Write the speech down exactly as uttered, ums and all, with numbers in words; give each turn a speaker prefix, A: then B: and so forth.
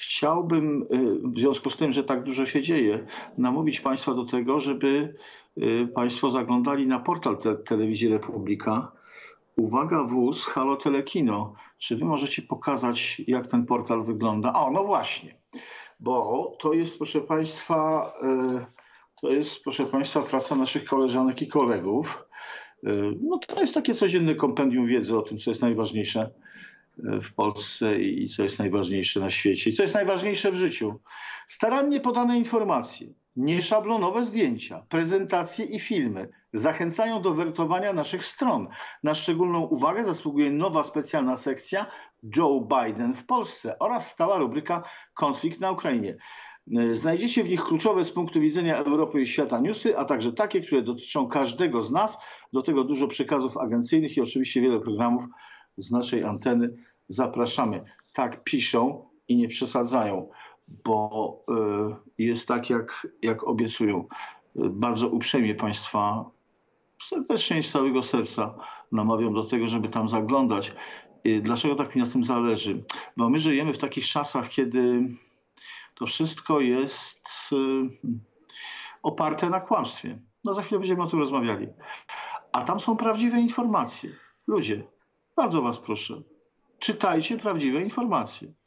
A: chciałbym w związku z tym, że tak dużo się dzieje, namówić Państwa do tego, żeby Państwo zaglądali na portal te Telewizji Republika. Uwaga, wóz, halo telekino. Czy wy możecie pokazać, jak ten portal wygląda? O, no właśnie, bo to jest, proszę Państwa, to jest, proszę Państwa, praca naszych koleżanek i kolegów. No to jest takie codzienne kompendium wiedzy o tym, co jest najważniejsze w Polsce i co jest najważniejsze na świecie i co jest najważniejsze w życiu. Starannie podane informacje, nieszablonowe zdjęcia, prezentacje i filmy zachęcają do wertowania naszych stron. Na szczególną uwagę zasługuje nowa specjalna sekcja Joe Biden w Polsce oraz stała rubryka Konflikt na Ukrainie. Znajdziecie w nich kluczowe z punktu widzenia Europy i świata newsy, a także takie, które dotyczą każdego z nas. Do tego dużo przekazów agencyjnych i oczywiście wiele programów z naszej anteny. Zapraszamy. Tak piszą i nie przesadzają, bo jest tak, jak, jak obiecują. Bardzo uprzejmie Państwa serdecznie i z całego serca namawiam do tego, żeby tam zaglądać. Dlaczego tak mi na tym zależy? Bo my żyjemy w takich czasach, kiedy to wszystko jest oparte na kłamstwie. No za chwilę będziemy o tym rozmawiali. A tam są prawdziwe informacje. Ludzie, bardzo was proszę, czytajcie prawdziwe informacje.